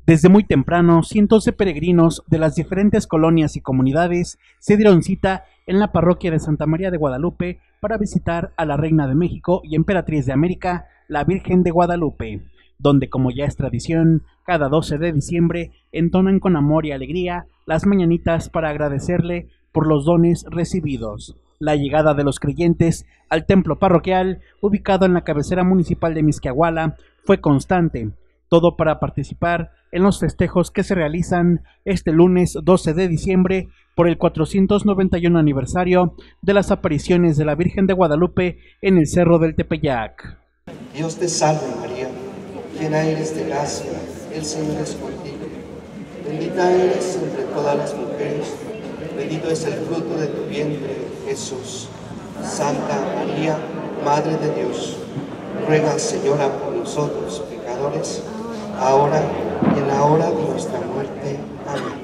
Desde muy temprano, cientos de peregrinos de las diferentes colonias y comunidades se dieron cita en la parroquia de Santa María de Guadalupe para visitar a la Reina de México y Emperatriz de América, la Virgen de Guadalupe, donde, como ya es tradición, cada 12 de diciembre entonan con amor y alegría las mañanitas para agradecerle por los dones recibidos. La llegada de los creyentes al templo parroquial, ubicado en la cabecera municipal de Mixquiahuala, fue constante, todo para participar en los festejos que se realizan este lunes 12 de diciembre por el 491 aniversario de las apariciones de la Virgen de Guadalupe en el Cerro del Tepeyac. Dios te salve María, llena eres de gracia, el Señor es contigo. Bendita eres entre todas las mujeres, bendito es el fruto de tu vientre, Jesús. Santa María, Madre de Dios, ruega, Señora, por nosotros pecadores, ahora y en la hora de nuestra muerte. Amén.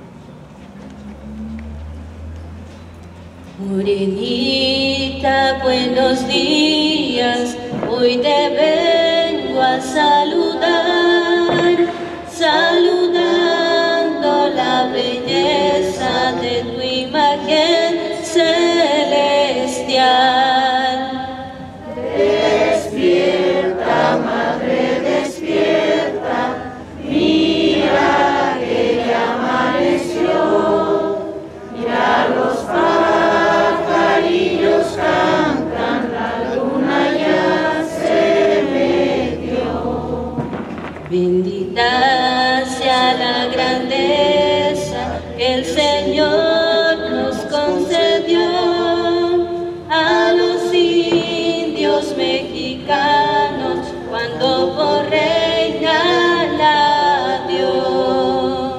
Morenita, buenos días, hoy te vengo a saludar, saludando la belleza de tu imagen celestial. Despierta, Madre, despierta, mira que ya amaneció, mira los pajarillos cantan, la luna ya se metió. Bendita sea la grandeza que el Señor nos concedió a los indios mexicanos cuando por reina la dio.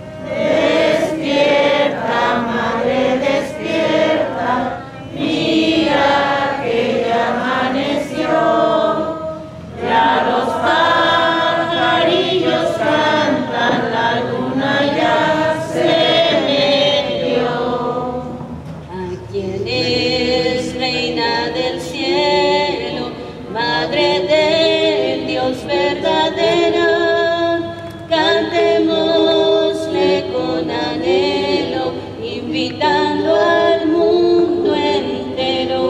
Despierta, Madre, despierta, mira que ya amaneció, ya los pajarillos cantan, la luna ya se metió. ¿A quién es reina del cielo, Madre del Dios verdadera? Cantémosle con anhelo, invitando al mundo entero.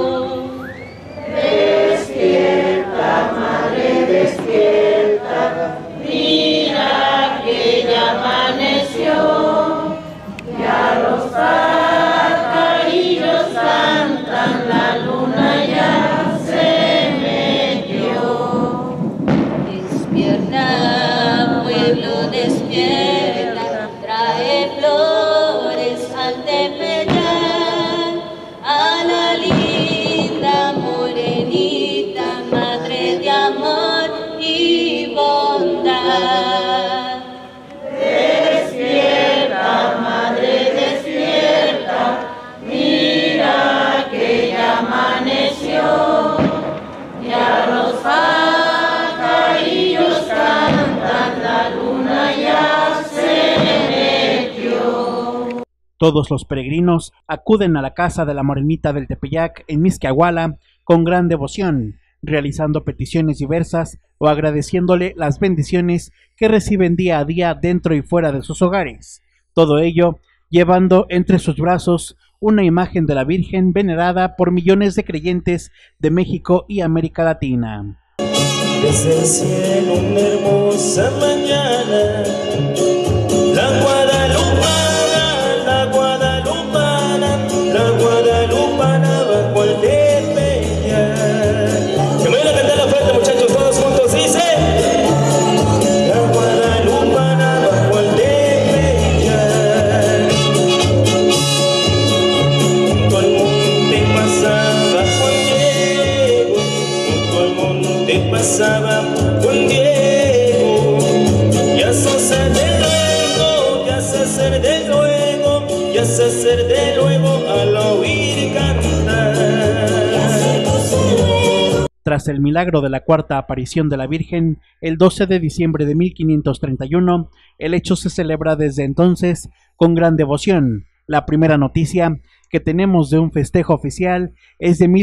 Despierta, Madre, despierta, mira que ya amaneció, ya los pajarillos cantan, la luna ya se metió. Despierta, pueblo, despierta, trae flores al Tepeyac, a la linda morenita, madre de amor y bondad. Despierta, Madre, despierta, mira que ya amaneció, ya los pajarillos cantan, la luna ya se metió. Todos los peregrinos acuden a la casa de la Morenita del Tepeyac en Mixquiahuala con gran devoción, realizando peticiones diversas o agradeciéndole las bendiciones que reciben día a día dentro y fuera de sus hogares. Todo ello llevando entre sus brazos una imagen de la Virgen venerada por millones de creyentes de México y América Latina. Desde el cielo una hermosa mañana, la guadalupana, la guadalupana, la guadalupana bajo el Tepeyac. Se me van a cantar la fuerte, muchachos, todos juntos, dice. La guadalupana bajo el Tepeyac. Junto al monte pasaba Juan Diego, junto al monte pasaba Juan Diego, y a suceder luego, y a suceder luego, y a suceder luego al oír cantar. Tras el milagro de la cuarta aparición de la Virgen, el 12 de diciembre de 1531, el hecho se celebra desde entonces con gran devoción. La primera noticia que tenemos de un festejo oficial es de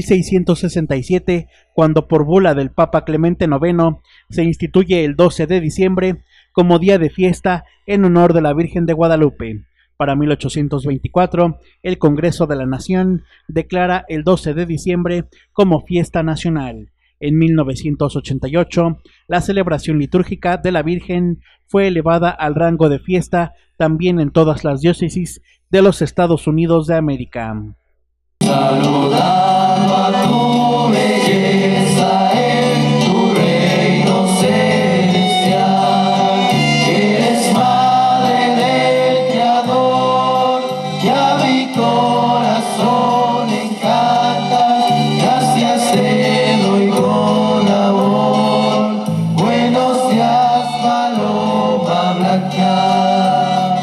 1667, cuando por bula del Papa Clemente IX se instituye el 12 de diciembre como día de fiesta en honor de la Virgen de Guadalupe. Para 1824, el Congreso de la Nación declara el 12 de diciembre como fiesta nacional. En 1988, la celebración litúrgica de la Virgen fue elevada al rango de fiesta también en todas las diócesis de los Estados Unidos de América. Saludando a tu belleza en tu reino celestial, eres madre del Creador, y a mi corazón encanta, gracias te doy con amor. Buenos días, paloma blanca.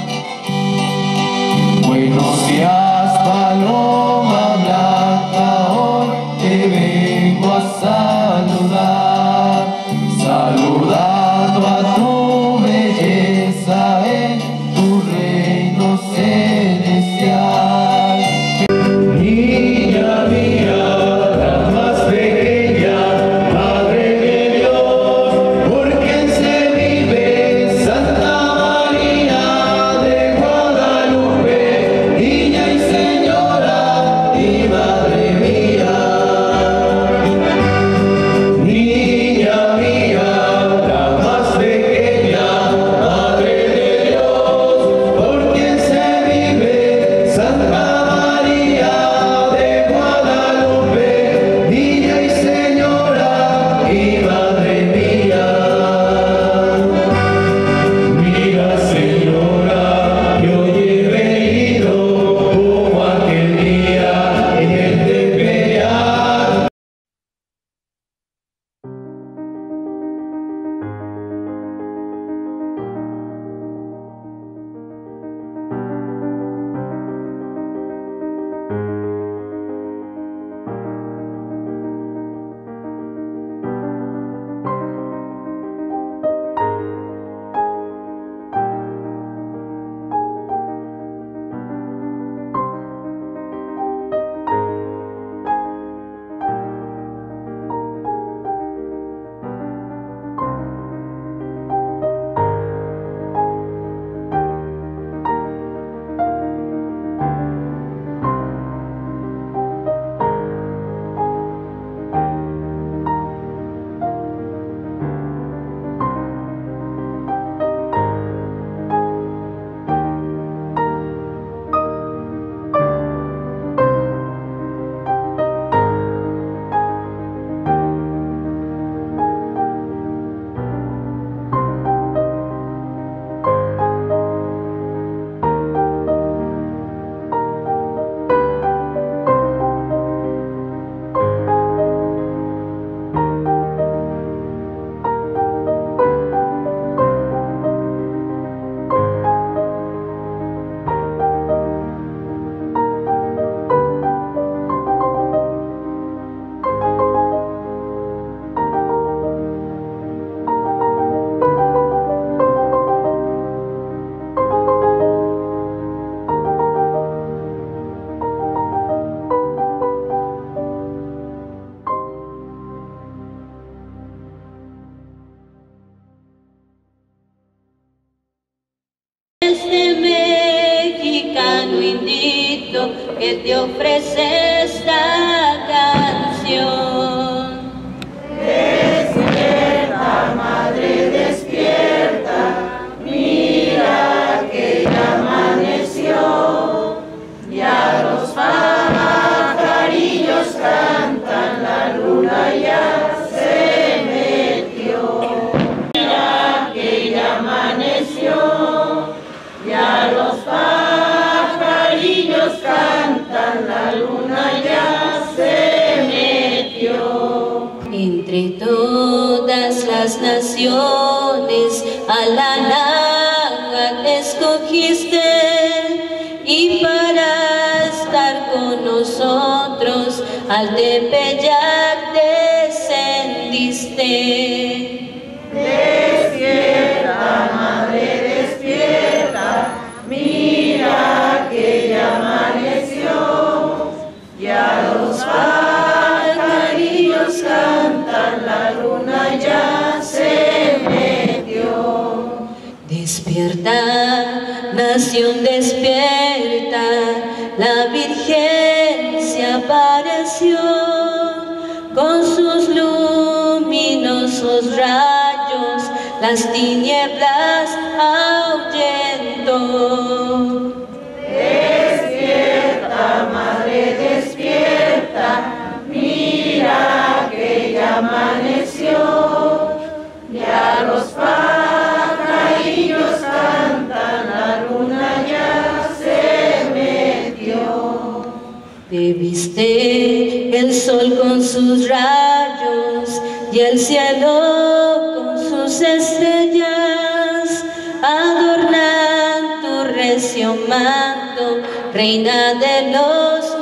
Buenos días, paloma blanca, hoy te vengo a saludar, saludando a tu belleza en tu reino celestial. Niña mía, la más pequeña, Madre de Dios, por quien se vive Santa María de Guadalupe, niña y señora y madre mía. Niña mía, la más pequeña, Madre de Dios, por quien se vive Santa María de Guadalupe, niña y señora y madre mía. Mira, señora, yo he venido como aquel día en el Tepeyac. Este mexicano indito que te ofrece esta canción. Despierta, madre, despierta, mira que ya amaneció, ya los pajarillos cantan, la luna ya se metió. Mira que ya amaneció, ya los pajarillos cantan, la luna ya se metió. Entre todas las naciones a la náhuatl escogiste, y para estar con nosotros al Tepeyac descendiste. Despierta, madre, despierta, mira que ya amaneció, ya los pajarillos cantan, la luna ya se metió. Despierta, nación despierta, la Virgen se apareció, con sus luminosos rayos las tinieblas ahuyentó. Despierta, madre, despierta, mira que ya amaneció, ya los pajarillos cantan, la luna ya se metió. Te viste el sol con sus rayos y el cielo con sus estrellas, adornan tu recio manto, reina de los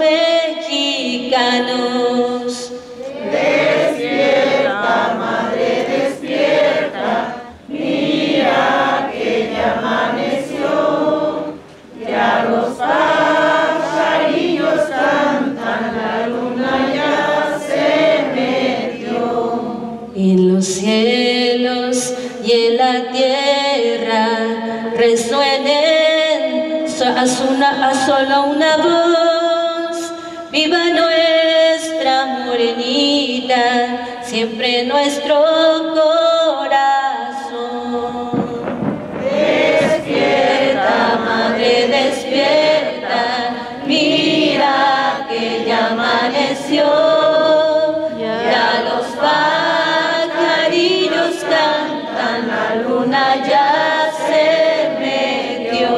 mexicanos. Despierta, madre, despierta, mira que ya amaneció, ya los pajarillos cantan, la luna ya se metió. En los cielos y en la tierra resuenen a solo una voz. Viva nuestra morenita, siempre nuestro corazón. Despierta, madre, despierta, mira que ya amaneció, ya los pajarillos cantan, la luna ya se metió.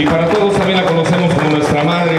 Y para todos también la conocemos como nuestra madre.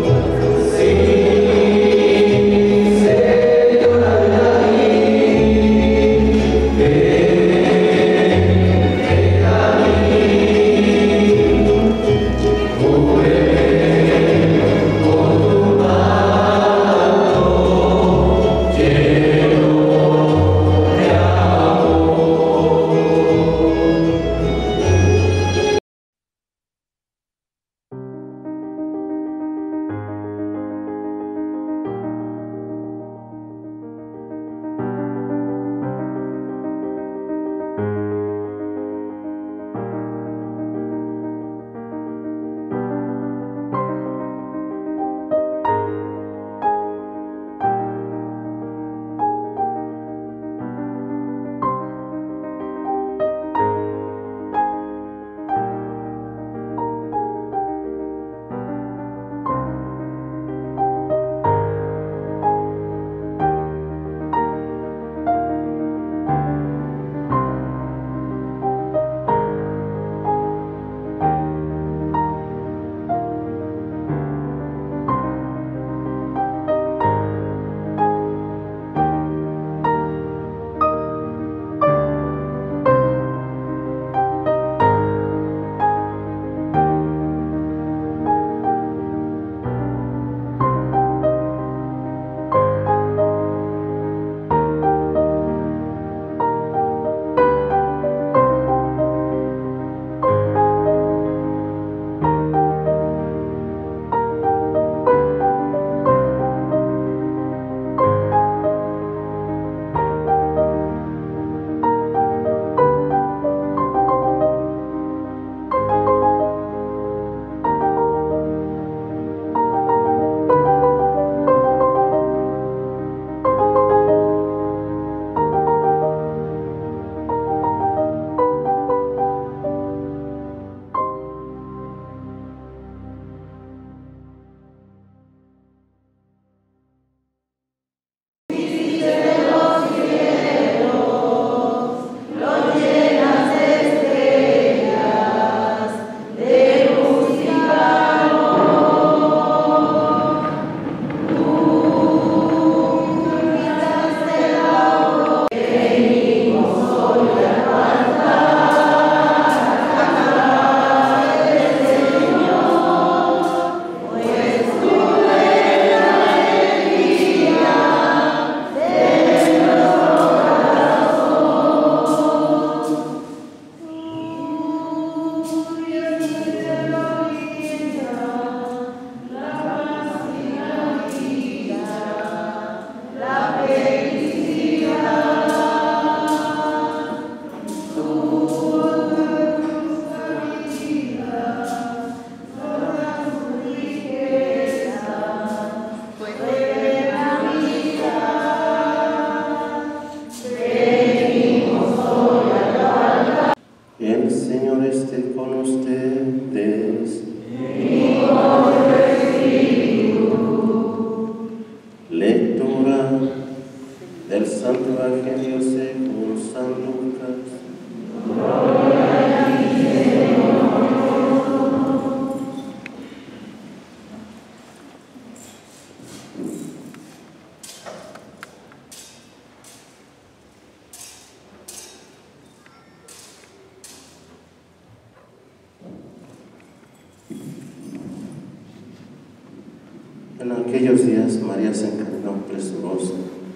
En aquellos días María se encaminó presurosa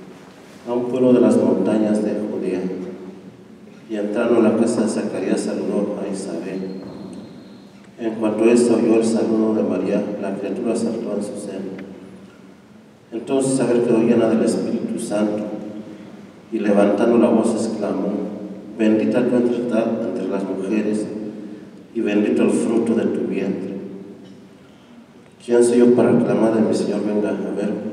a un pueblo de las montañas de Judea, y entrando en la casa de Zacarías saludó a Isabel. En cuanto ésta oyó el saludo de María, la criatura saltó en su seno. Entonces Isabel quedó llena del Espíritu Santo, y levantando la voz exclamó: bendita tú entre las mujeres, y bendito el fruto de tu vientre. ¿Quién soy yo para clamar de mi Señor venga a verme?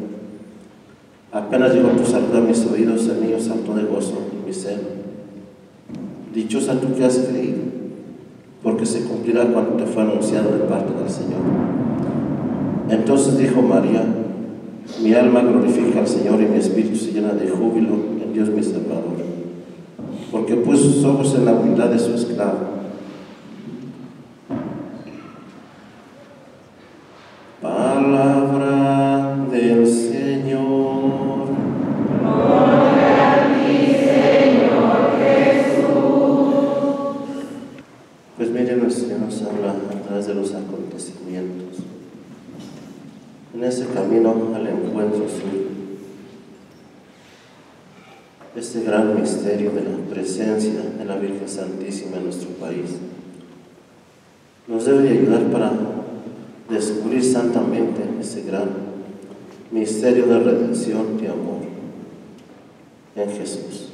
Apenas llegó tu saludo a mis oídos, el niño saltó de gozo en mi seno. Dichosa tú que has creído, porque se cumplirá cuando te fue anunciado de parte del Señor. Entonces dijo María: mi alma glorifica al Señor, y mi espíritu se llena de júbilo en Dios mi Salvador, porque puso sus ojos en la humildad de su esclavo. Sur. Este gran misterio de la presencia de la Virgen Santísima en nuestro país nos debe de ayudar para descubrir santamente ese gran misterio de redención y amor en Jesús.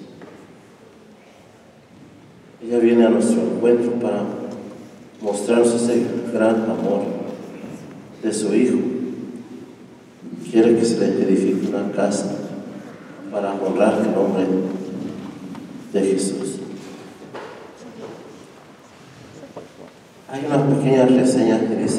Ella viene a nuestro encuentro para mostrarnos ese gran amor de su Hijo. Quiere que se le edifique una casa para honrar el nombre de Jesús. Hay una pequeña reseña que dice: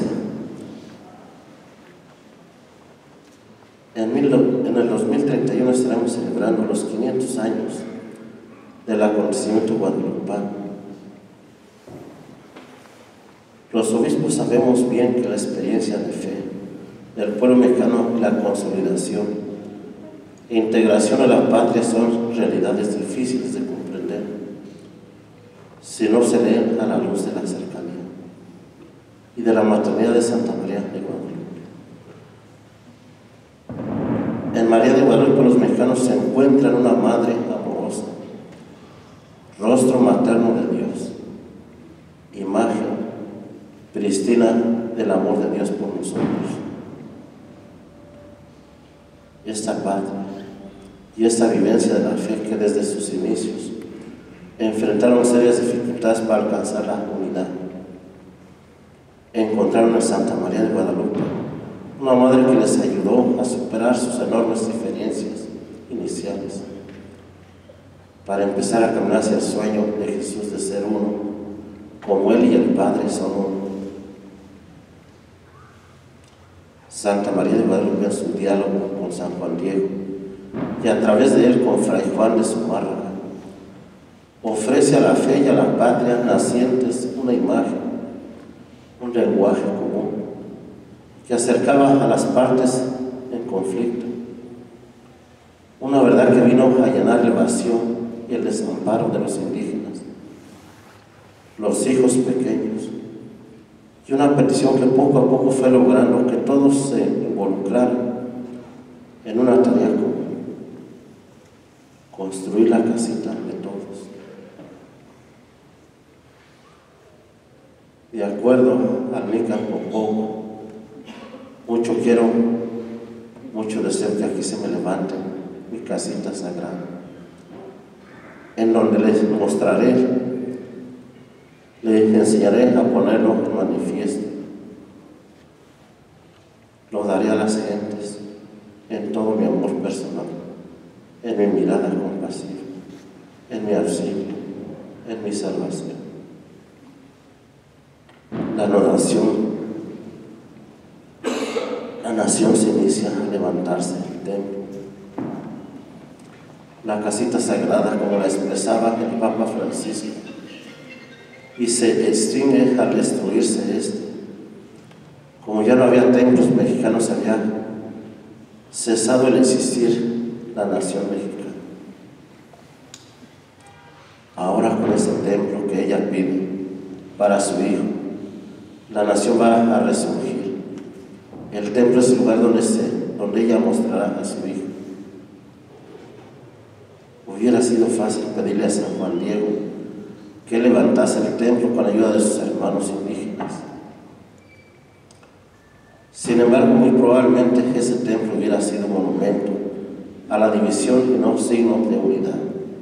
en el 2031 estaremos celebrando los 500 años del acontecimiento guadalupano. Los obispos sabemos bien que la experiencia de fe del pueblo mexicano y la consolidación e integración a la patria son realidades difíciles de comprender si no se leen a la luz de la cercanía y de la maternidad de Santa María de Guadalupe. En María de Guadalupe los mexicanos se encuentran una madre amorosa, rostro materno de Dios, imagen pristina del amor de Dios por nosotros. Esta patria y esta vivencia de la fe que desde sus inicios enfrentaron serias dificultades para alcanzar la unidad, encontraron en Santa María de Guadalupe una madre que les ayudó a superar sus enormes diferencias iniciales para empezar a caminar hacia el sueño de Jesús de ser uno, como Él y el Padre son uno. Santa María de Guadalupe en su diálogo con San Juan Diego y a través de él con Fray Juan de Zumárraga ofrece a la fe y a la patria nacientes una imagen, un lenguaje común que acercaba a las partes en conflicto, una verdad que vino a llenar el vacío y el desamparo de los indígenas, los hijos pequeños, y una petición que poco a poco fue logrando que todos se involucraran en una tarea común: construir la casita de todos. De acuerdo al Nican Popó, mucho quiero, mucho deseo que aquí se me levante mi casita sagrada, en donde les mostraré, les enseñaré a ponerlo en manifiesto. Lo daré a las gentes en todo mi amor personal, en mi mirada compasiva, en mi auxilio, en mi salvación. La nación se inicia a levantarse del templo. La casita sagrada, como la expresaba el Papa Francisco, y se extingue al destruirse este. Como ya no había templos mexicanos, había cesado el existir la nación mexicana. Ahora, con ese templo que ella pide para su hijo, la nación va a resurgir. El templo es el lugar donde ella mostrará a su hijo. Hubiera sido fácil pedirle a San Juan Diego que levantase el templo con ayuda de sus hermanos indígenas. Sin embargo, muy probablemente ese templo hubiera sido monumento a la división y no signo de unidad.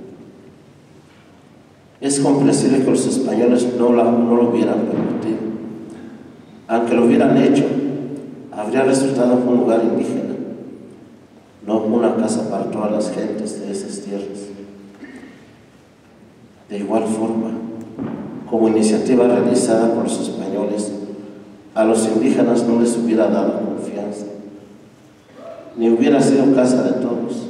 Es comprensible que los españoles no lo hubieran permitido. Aunque lo hubieran hecho, habría resultado un lugar indígena, no una casa para todas las gentes de esas tierras. De igual forma, como iniciativa realizada por los españoles, a los indígenas no les hubiera dado confianza, ni hubiera sido casa de todos.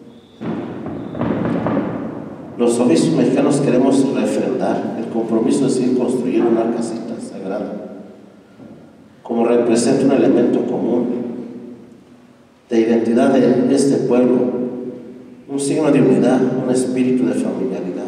Los obispos mexicanos queremos refrendar el compromiso de seguir construyendo una casita sagrada, como representa un elemento común de identidad de este pueblo, un signo de unidad, un espíritu de familiaridad.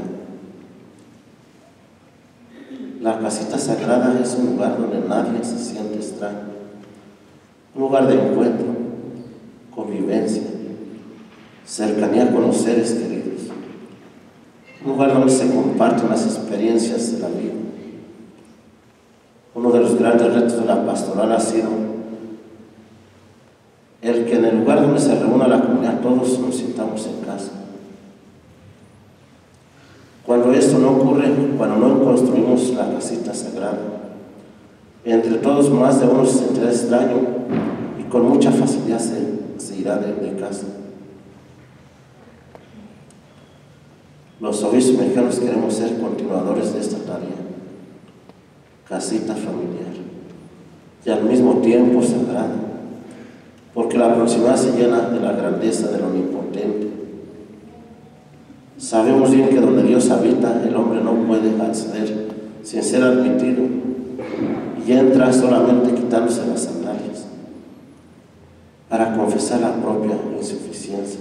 La casita sagrada es un lugar donde nadie se siente extraño, un lugar de encuentro convivencia, cercanía con los seres queridos, un lugar donde se comparten las experiencias de la vida. Uno de los grandes retos de la pastoral ha sido el que en el lugar donde se reúna la comunidad todos nos sintamos en casa. Cuando esto no ocurre, cuando no construimos la casita sagrada, entre todos más de uno se sentirá extraño y con mucha facilidad se irá de casa. Los obispos mexicanos queremos ser continuadores de esta tarea, casita familiar, y al mismo tiempo sagrada, porque la proximidad se llena de la grandeza del Omnipotente. Sabemos bien que donde Dios habita, el hombre no puede acceder sin ser admitido, y entra solamente quitándose las sandalias para confesar la propia insuficiencia.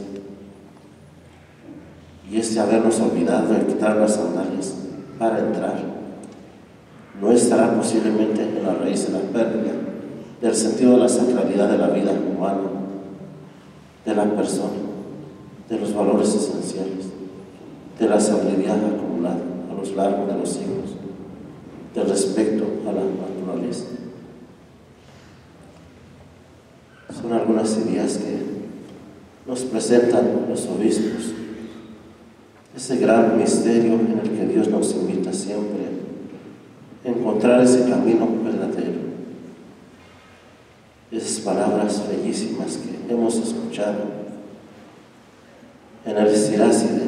Y ese habernos olvidado de quitar las sandalias para entrar no estará posiblemente en la raíz de la pérdida del sentido de la sacralidad de la vida humana, de la persona, de los valores esenciales, de la sabiduría acumulada a lo largo de los siglos, del respeto a la naturaleza. Son algunas ideas que nos presentan los obispos, ese gran misterio en el que Dios nos invita siempre a encontrar ese camino verdadero. Esas palabras bellísimas que hemos escuchado en el Siracide: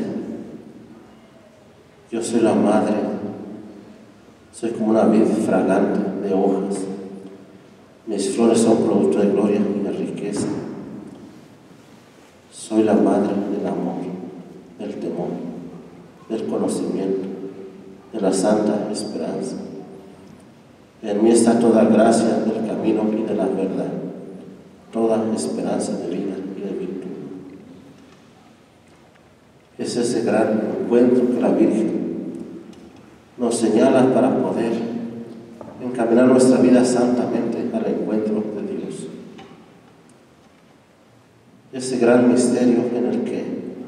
yo soy la madre, soy como una vid fragante de hojas, mis flores son producto de gloria y de riqueza, soy la madre del amor, del temor, del conocimiento, de la santa esperanza. En mí está toda gracia del camino y de la verdad, toda esperanza de vida y de virtud. Es ese gran encuentro que la Virgen nos señala para poder encaminar nuestra vida santamente al encuentro de Dios. Ese gran misterio en el que,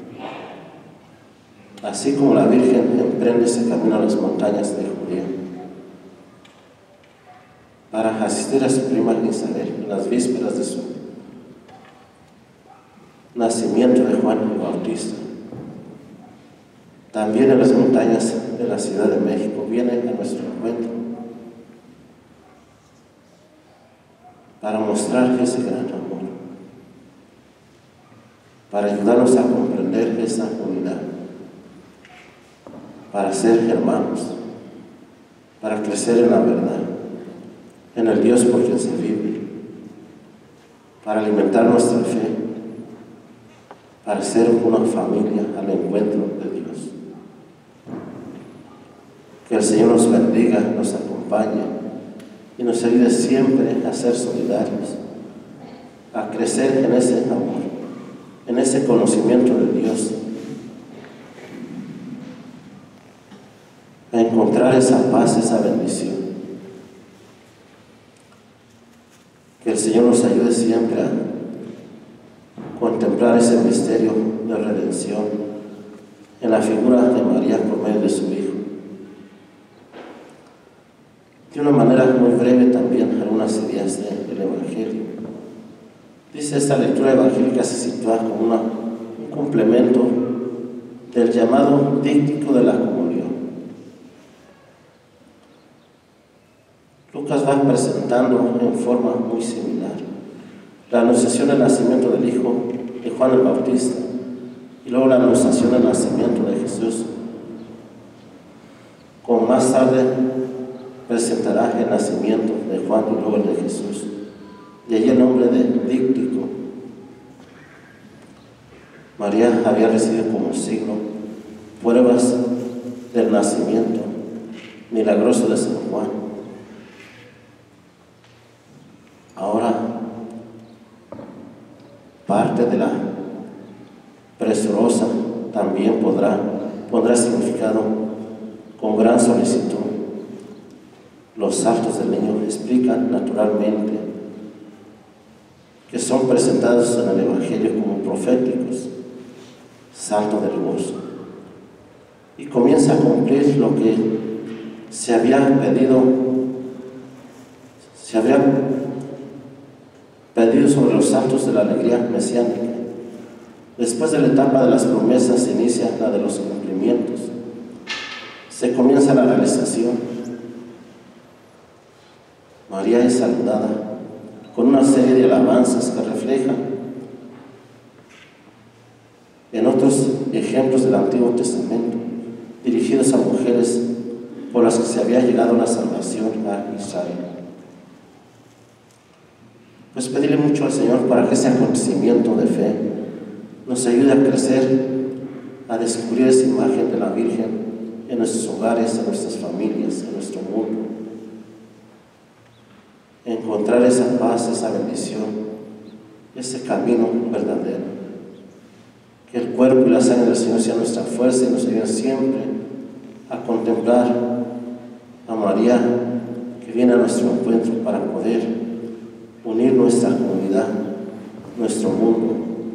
así como la Virgen emprende ese camino a las montañas de Judea para asistir a su prima Isabel en las vísperas de su nacimiento de Juan el Bautista, también en las montañas de la Ciudad de México viene a nuestro encuentro para mostrar ese gran amor, para ayudarnos a comprender esa unidad, para ser hermanos, para crecer en la verdad, en el Dios por quien se vive, para alimentar nuestra fe, para ser una familia al encuentro de Dios. Que el Señor nos bendiga, nos acompañe y nos ayude siempre a ser solidarios, a crecer en ese amor, en ese conocimiento de Dios, a encontrar esa paz, esa bendición. Que el Señor nos ayude siempre a contemplar ese misterio de redención en la figura de María por medio de su Hijo. De una manera muy breve también algunas ideas del Evangelio. Dice, esta lectura evangélica se sitúa como un complemento del llamado díctico de la comunión. Lucas va presentando en forma muy similar la anunciación del nacimiento del Hijo de Juan el Bautista y luego la anunciación del nacimiento de Jesús. Como más tarde presentará el nacimiento de Juan y luego el de Jesús. De allí el nombre de díctico. María había recibido como signo pruebas del nacimiento milagroso de San Juan. Ahora, parte de la presurosa también pondrá significado con gran solicitud. Los saltos del niño explican naturalmente que son presentados en el Evangelio como proféticos, salto del gozo, y comienza a cumplir lo que se había pedido sobre los saltos de la alegría mesiánica. Después de la etapa de las promesas se inicia la de los cumplimientos. Se comienza la realización. María es saludada con una serie de alabanzas que reflejan en otros ejemplos del Antiguo Testamento, dirigidos a mujeres por las que se había llegado la salvación a Israel. Pues pedirle mucho al Señor para que ese acontecimiento de fe nos ayude a crecer, a descubrir esa imagen de la Virgen en nuestros hogares, en nuestras familias, en nuestro mundo. Encontrar esa paz, esa bendición, ese camino verdadero. Que el cuerpo y la sangre del Señor sea nuestra fuerza y nos ayude siempre a contemplar a María que viene a nuestro encuentro para poder unir nuestra comunidad, nuestro mundo,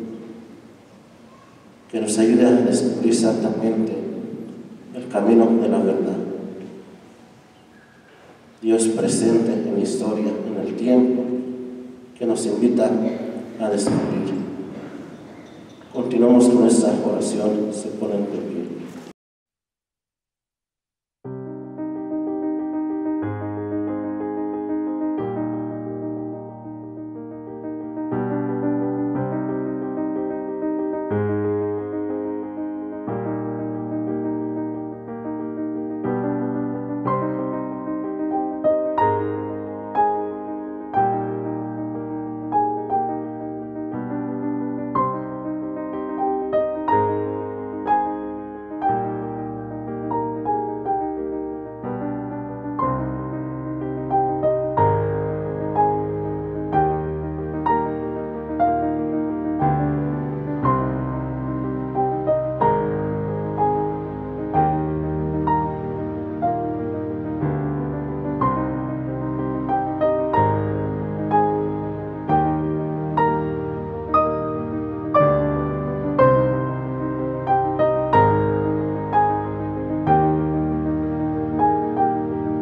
que nos ayude a descubrir santamente el camino de la verdad. Dios presente en la historia, en el tiempo, que nos invita a descubrir. Continuamos con nuestra oración, se ponen de pie.